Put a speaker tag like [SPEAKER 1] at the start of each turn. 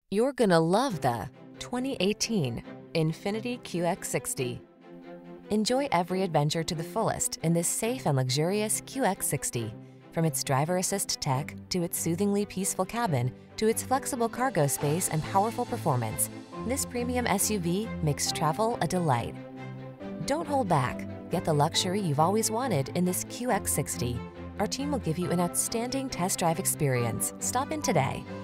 [SPEAKER 1] You're gonna love the 2018 Infiniti QX60. Enjoy every adventure to the fullest in this safe and luxurious QX60. From its driver assist tech, to its soothingly peaceful cabin, to its flexible cargo space and powerful performance, this premium SUV makes travel a delight. Don't hold back. Get the luxury you've always wanted in this QX60. Our team will give you an outstanding test drive experience. Stop in today.